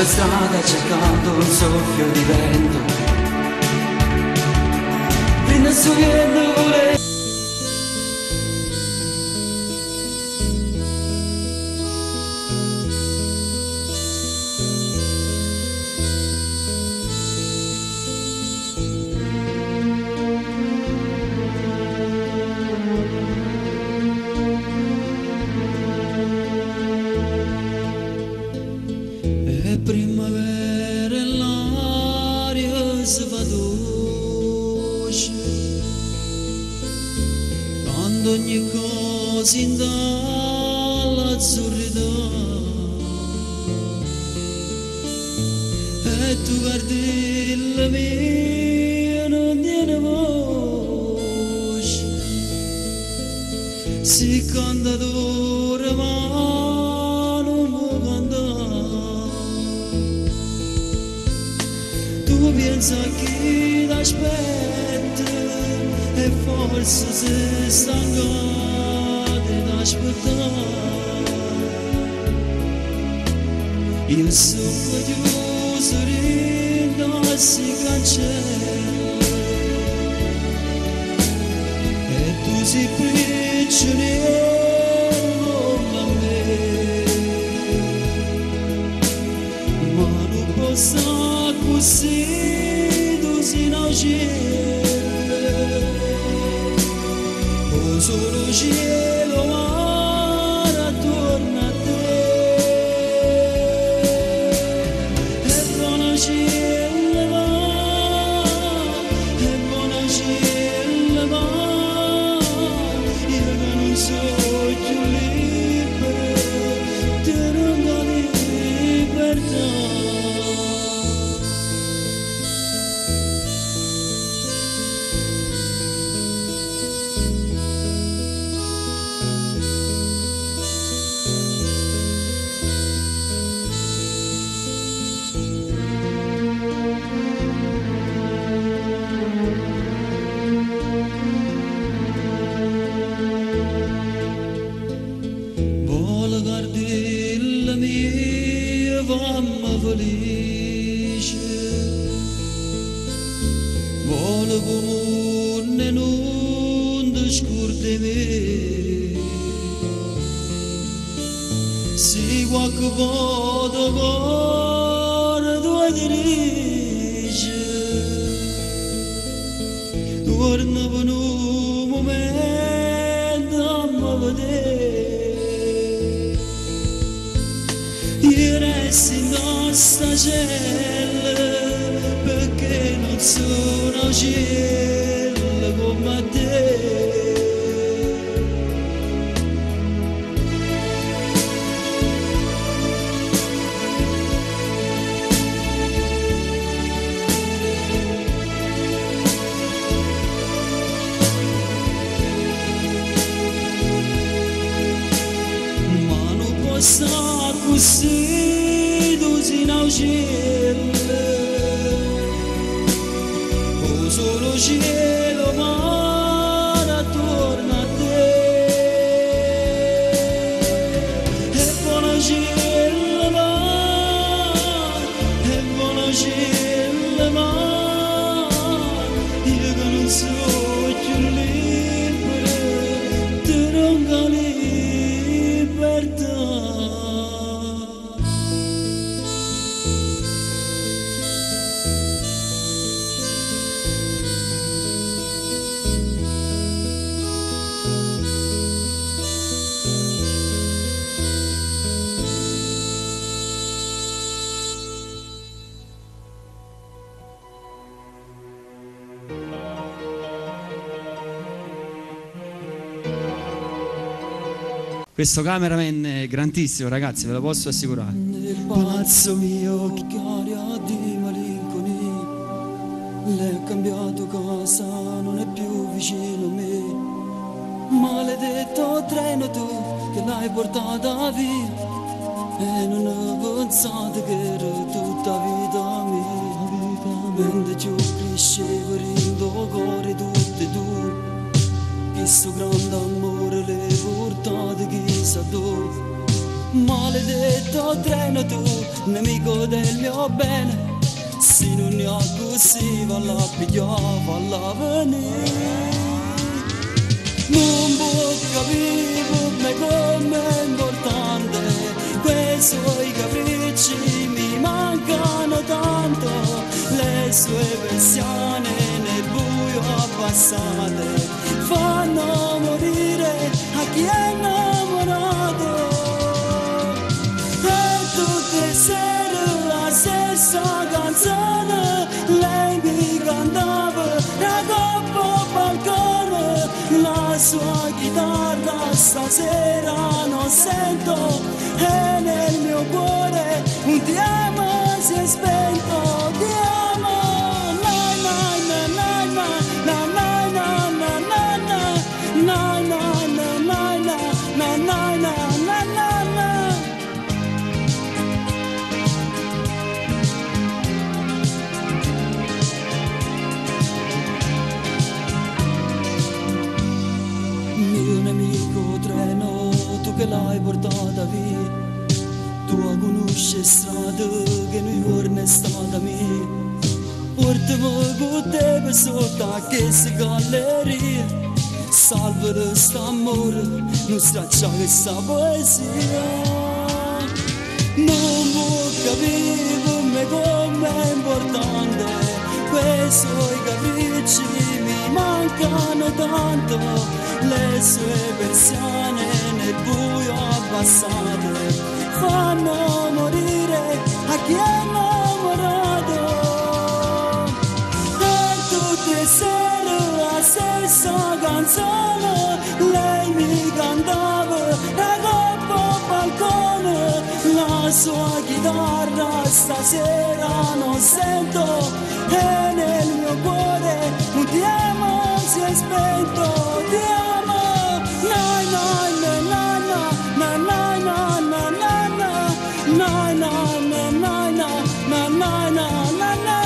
la strada cercando un soffio di vento, fino a subiendo volendo. Primavera e l'aria si fa dolce, quando ogni cosa indalla azzurrità, e tu guardi la mia non tiene voce, si canta d'ora ma non può cantare. Tu pensa chi t'aspetta e forse sei stancato d'aspettare. Io sono chiuso dentro si cancella e tu sei prigioniero a me, ma non posso così tu sei in cielo, o solo cielo mare attorno a te, e buona cielo va, e buona cielo va, io che non so più libero, ti rendo libertà. Mamma felice, vuole come non ti scordi me, se qualche volta cuore tu dirige, torna per un momento a me vedere. Io resto in nostra cella perché non sono cielo come te. Ma non posso così tu sei in cielo, o solo cielo mare attorno a te, e buona cielo mare, e buona cielo mare, io che non so più libero, ti rendo libertà. Questo cameraman è grandissimo, ragazzi, ve lo posso assicurare. Nel palazzo mio che aria di malinconia, lei ha cambiato casa, non è più vicino a me. Maledetto treno tu che l'hai portata via, e non ho pensato che era tutta vita mia. Mentre giù crescevo rindo cuore tutte tu, questo grande amore le portate chissà dove. Maledetto treno tu, nemico del mio bene. Se non ne ho così, valla a pigliare, valla a venire. Non può capire me come è importante, quei suoi capricci mi mancano tanto, le sue persiane nel buio abbassate fanno morire a chi è innamorato. E tutte le sere la stessa canzone lei mi cantava da coppa al balcone, la sua chitarra stasera non sento e nel mio cuore un ti amo si è spento. Ti amo, na na na na na na na na na na na na na na na na na na na. Mio nemico treno, tu che l'hai portata via, tu conosci strada che New York è stata mia. Portami con te per sotto a questa galleria, salvare st'amore, non stracciare questa poesia. Non può capire come è importante, quei suoi capricci mi mancano tanto, le sue persiane nel buio abbassate fanno morire a chi è innamorato. E tutte le sere la stessa canzone lei mi cantava da coppa al balcone, la sua chitarra stasera non sento e nel mio cuore un ti amo si è spento. Ti amo, na na na na na na na na na na na na na na na na na na na.